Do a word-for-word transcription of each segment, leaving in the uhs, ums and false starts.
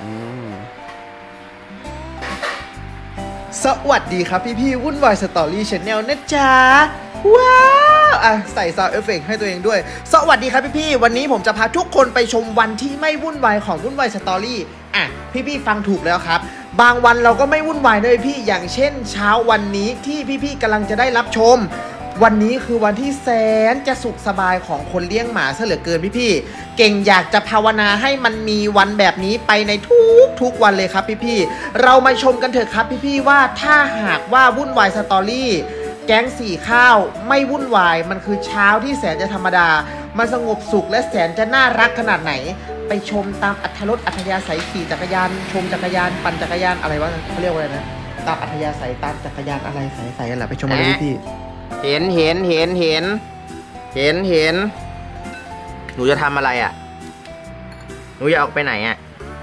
สวัสดีครับพี่พี่วุ่นวายสตอรี่ชาแนลนะจ๊ะว้าวอ่ะใส่ซาวด์เอฟเฟกต์ให้ตัวเองด้วยสวัสดีครับพี่พี่วันนี้ผมจะพาทุกคนไปชมวันที่ไม่วุ่นวายของวุ่นวายสตอรี่อ่ะพี่พี่ฟังถูกแล้วครับบางวันเราก็ไม่วุ่นวายเลยพี่อย่างเช่นเช้าวันนี้ที่พี่พี่กำลังจะได้รับชมวันนี้คือวันที่แสนจะสุขสบายของคนเลี้ยงหมาซะเหลือเกินพี่พี่เก่งอยากจะภาวนาให้มันมีวันแบบนี้ไปในทุกทุกวันเลยครับพี่พี่เรามาชมกันเถอะครับพี่พี่ว่าถ้าหากว่าวุ่นวายสตอรี่แก๊งสี่ข้าวไม่วุ่นวายมันคือเช้าที่แสนจะธรรมดามันสงบสุขและแสนจะน่ารักขนาดไหนไปชมตามอัธรสอัธยาศัยขี่จักรยานชมจักรยานปั่นจักรยานอะไรวะเขาเรียกว่าอะไรนะตามอัธยาศัยตามจักรยานอะไรใส่ใส่กันแหละไปชมกันเลยพี่พี่เห็นเห็นเห็นเห็นเห็นเห็นหนูจะทำอะไรอ่ะหนูจะออกไปไหนอ่ะ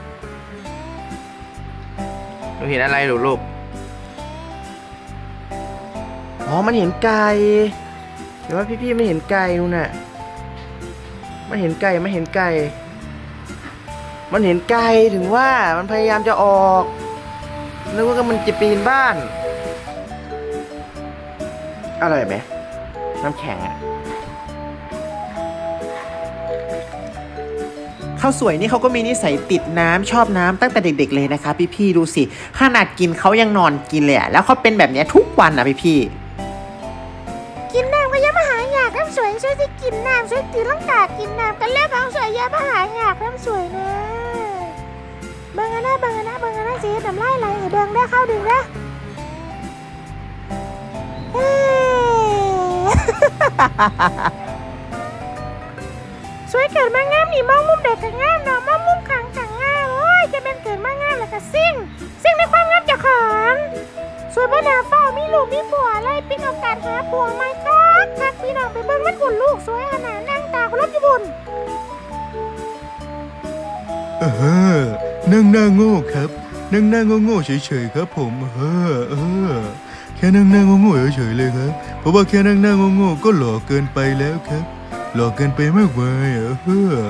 หนูเห็นอะไรหรือลูกอ๋อมันเห็นไก่เห็นว่าพี่พี่ไม่เห็นไก่นู่นน่ะมันเห็นไก่ไม่เห็นไก่มันเห็นไก่ถึงว่ามันพยายามจะออกนึกว่ามันจะปีนบ้านอะไรไหมน้ำแข็งอ่ะข้าวสวยนี่เขาก็มีนิสัยติดน้ำชอบน้ำตั้งแต่เด็กๆเลยนะคะพี่ๆดูสิขนาดกินเขายังนอนกินเลยอะแล้วเขาเป็นแบบนี้ทุกวันนะพี่ๆกินน้ำก็ยังมาหาอยากน้ำสวยช่วยสิกินน้ำช่วยตีลังกากินน้ำกันแล้วน้ำสวยยังมาหาอยากน้ำสวยนะเบิ่งอันนะเบิ่งอันนะเบิ่งอันนะสิน้ำไล่ไหลเบิ่งได้เข้าดึงได้สวยเกิดมางามนี่มองมุมเด็กกับงามเนาะมองมุมขังกับงามโอ้ยจะเป็นเกิดมางามแล้วก็ซิ่งซิ่งในความงามเจ้าของสวยบ้านาเฝ้ามีลูกมีผัวเลยปิ๊งโอกาสหาผัวไม่คักคักพี่น้องไปเบิ่งมันหุ่นลูกสวยขนาดนั่งตาคนรถญี่ปุ่นเออนั่งหน้าโง่ครับนั่งหน้าโง่ๆเฉยๆครับผมเออเออแค่นั่งหน้าโง่ๆเฉยๆเลยครับเพราะว่าแค่นั่งหน้าโง่ๆก็หล่อเกินไปแล้วครับหล่อเกินไปมากไปเออ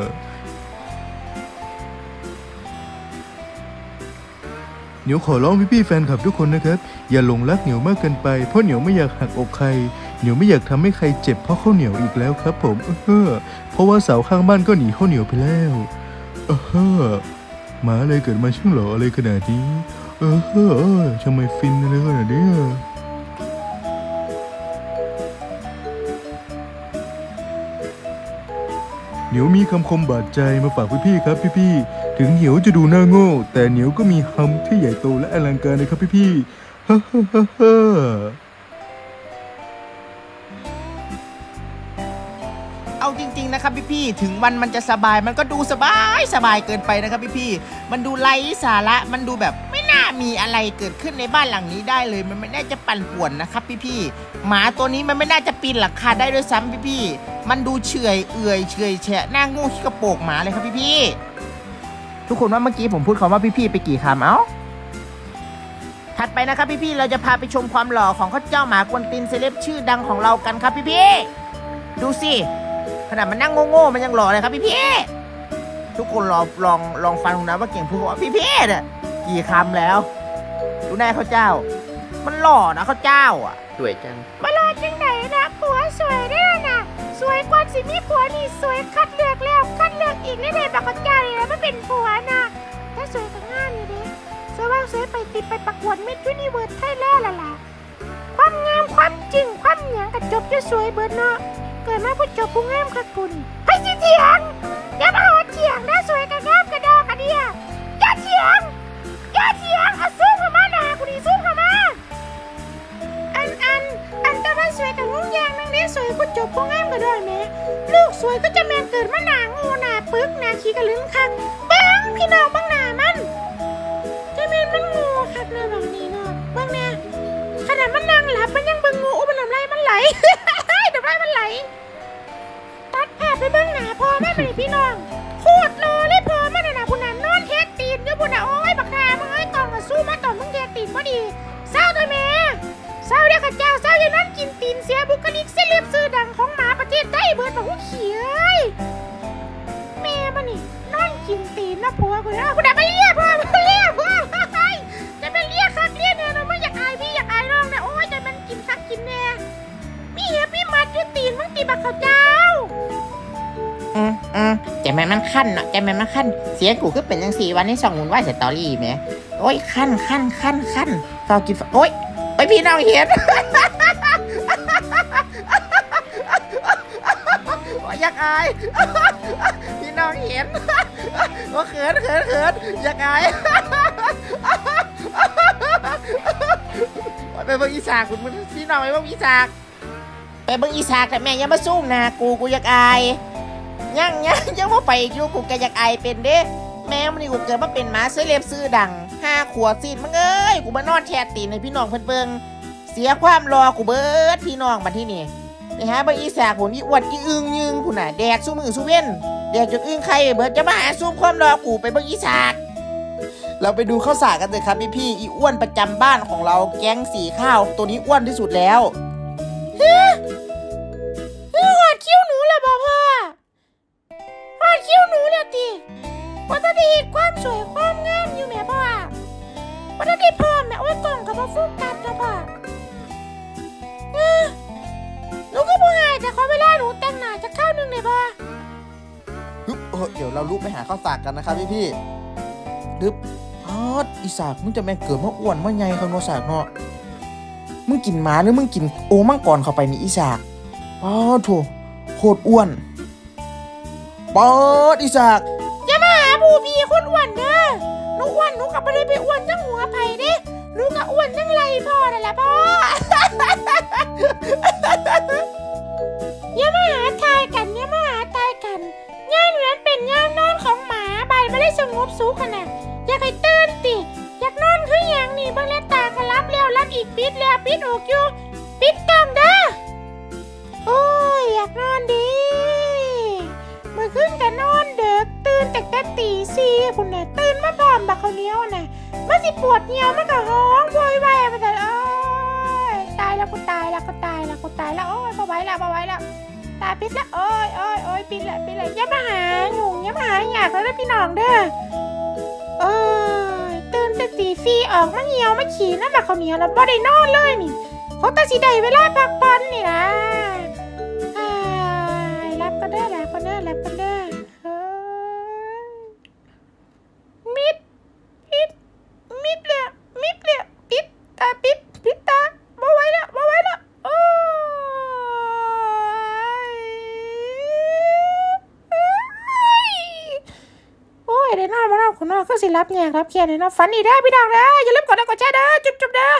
เหนียวขอร้องพี่ๆแฟนคลับทุกคนนะครับอย่าหลงรักเหนียวมากเกินไปเพราะเหนียวไม่อยากหักอกใครเหนียวไม่อยากทำให้ใครเจ็บเพราะข้าวเหนียวอีกแล้วครับผมเออเพราะว่าสาวข้างบ้านก็หนีข้าวเหนียวไปแล้วเออหมาอะไรเกิดมาช่างหล่ออะไรขนาดนี้เออเออทำไมฟินอะไรขนาดนี้เหนียวมีคำคมบาดใจมาฝากพี่ๆครับพี่ๆถึงเหนียวจะดูหน้าโง่แต่เหนียวก็มีคำที่ใหญ่โตและอลังการนะครับพี่ๆฮ่าฮ่าฮ่าฮ่าเอาจริงๆนะครับพี่ๆถึงวันมันจะสบายมันก็ดูสบายสบายเกินไปนะครับพี่ๆมันดูไร้สาระมันดูแบบไม่น่ามีอะไรเกิดขึ้นในบ้านหลังนี้ได้เลยมันไม่น่าจะปั่นป่วนนะครับพี่ๆหมาตัวนี้มันไม่น่าจะปีนหลังคาได้ด้วยซ้ำพี่ๆมันดูเฉยเอื่อยเฉยแฉะหน้างูขี้กระโปงหมาเลยครับพี่ๆทุกคนว่าเมื่อกี้ผมพูดคำว่าพี่ๆไปกี่คำเอ้าถัดไปนะครับพี่ๆเราจะพาไปชมความหล่อของข้าเจ้าหมากวนตีนเซเลบชื่อดังของเรากันครับพี่ๆดูสิขนาดมันนั่งโง่ๆมันยังหล่อเลยครับพี่พี่ทุกคนลองลองลองฟังนะว่าเก่งพูดว่าพี่พี่เนี่ยกี่คำแล้วดูหน้าข้าเจ้ามันหล่อนะข้าเจ้าอ่ะสวยจังมาหล่อจังไหนนะผัวสวยได้นะสวยกว่าสิมีผัวนี่สวยคัดเลือกแล้วคัดเลือกอีกได้เลยแบบข้าเจ้าเลยนะไม่เป็นผัวนะถ้าสวยก็ง่ายนี่ดิสวยว่าสวยไปติดไปประกวดมิสยูนิเวิร์สไทยแลนด์ละล่ะความงามความจริงความหยังกระจบจะสวยเบิร์ดเนาะเกิดมาผู้จบผู้งามคักคุณให้สิเถียงอย่ามาหาเถียงนะสวยกระงามกระดอกระเดียอย่าเถียงอย่าเถียงเอาสู้เข้ามาหนากูดีสู้เข้ามาอันอันอันตะวันสวยกับงุ้งยางนั่งได้สวยผู้จบผู้งามกระดอยแม่ลูกสวยก็จะแมนเกิดมาหนางูหนาปึกหนาขี้กระลึงคักบังพี่น้องบังหนามันจะแมนมันงูคักเลยแบบนี้เนาะบังแน่ขนาดมันนั่งหลับมันยังบังงูมันทำไรมันไหลทำไรมันไหลตัดแอบไปเบื้องหน้าพอแม่เป็นพี่น้องโคตรโลเลยพอแม่น่ะผู้นั้นนอนเทตีนอยู่บนน่ะโอ้ยบักหามึงไอ้กองมาสู้มาต่อมึงเทตีนพอดีเศร้าตัวแม่เศร้าเด้อข้าเจ้าเศร้าอย่างนั้นกินตีนเสียบุคลิกเสียเรียบซื้อดังของหมาประเทศได้เบิดบอกว่าเขียแม่มันนี่นอนกินตีนนะผัวกูนะคุณดามาเรียกพ่อขั้นเนาะใจมันมาขั้นเสียกูก็เป็นจังสี่วันนี้สองหมุนไหวสตอรี่ไหมโอ้ยขั้นขั้นขั้นขั้นฟาวกินโอ้ยโอ้ยพี่น้องเห็นอยากอายพี่น้องเห็นว่าเขินเขินเขินอยากอายไปเบิ่งอีสากคุณพี่น้องไปเบิ่งอีสากไปเบิ่งอีสากแต่แม่ยังมาซุ่มนะกูกูอยากอายยังยังยังว่าไปอยู่กูแกอยากอายเป็นเด้แม่มันนี่กูเกิดมาเป็นหมาเสื้อเล็บซื้อดังห้าขวบซีนมึงเอ้ยกูมานอนแทะตีนในพี่น้องเพิ่นเบิ่งเสียความรอกูเบิดพี่น้องมาที่นี่นี่ฮะเบิ่งอีสากผมอีอวดอีอึงยึงผู้น่ะแดกสู้มือสู้เว้นแดกจนอึงใครเบิดจะมาหาซุ่มความรอกูไปเบิ่งอีสากเราไปดูข้าวสารกันเลยครับพี่พี่อีอ้วนประจำบ้านของเราแก๊งสีข้าวตัวนี้อ้วนที่สุดแล้วเฮ้ยเฮ้ยหอดคิ้วหนูเลยบ่พ่อหอดคิ้วหนูเลยตีวัตถุดิบความสวยความงามอยู่แม่พ่อวัตถุดิบพ่อแม่โอ้ยกล่องกับพ่อฟูกัดนะพ่อเออหนูก็บ่หายแต่ขอเวลาหนูแต่งหน้าจะเข้านึงเลยพ่อฮึบเออเดี๋ยวเราลุกไปหาข้าวสารกันนะครับพี่พี่ฮึบอ๋ออีสากมึงจะแม่งเกิดมาอ้วนมาใหญ่ข้างนอกสากเนาะมึงกินหมาหรือมึงกินโอมังกรเข้าไปนี่อีสากอ๋อโถโคตรอ้วนปอดอีสากอย่ามาหาผู้พี่คนอ้วนเด้อหนูอ้วนหนูกับไม่ได้ไปอ้วนจังหัวไผ่เด้หนูกับอ้วนจังไรพ่อนั่นแหละพ่ออย่ามาหาทายกันอย่ามาหาทายกันย่านนั้นเป็นย่านนอนของหมาใบไม่ได้สงบสุขขนาดอยากให้ตื่นติอยากนอนคืออย่างนี้บางแลตาขลับแล้วรับอีกปิดแล้วปิดอกอยู่ปิดต้องเด้อโอ้ยอยากนอนดีเมื่อคืนก็นอนเด็กตื่นแต่แต่ตีสี่คุณน่ะตื่นมาพร้อมบักข้าวเหนียวน่ะมันสิปวดเหนียวมันก็ห้องโวยวายไปแต่โอ้ยตายแล้วกูตายแล้วกูตายแล้วกูตายแล้วโอ้ยพอไหวแล้วพอไหวแล้วตาปิดแล้วโอ้ยโอ้ยโอ้ยปิดแล้วปิดแล้วอย่ามาหาหยุ่งอย่ามาหาอยากแล้วพี่น้องเด้อโอ้ยตื่นแต่ตีสี่ออกมาเหี่ยวมาขี่นั่นบักข้าวเหนียวแล้วบ่ได้นอนเลยนี่เขาตัดสิได้เวลาพักผ่อนนี่นะรับก็ได้แล้วก็ได้แล้วก็ได้มิดปิดมิดเลยมิดเลยปิดตาปิดปิดตาบ่ไหวแล้วบ่ไหวแล้วโอ้ยโอ้ยได้นอนมาแล้วคุณน้องก็สิรับแยกรับแค่นี้นะฝันดีได้พี่น้องนะอย่าลืมกดไลค์กดแชร์นะจุ๊บจุ๊บนะ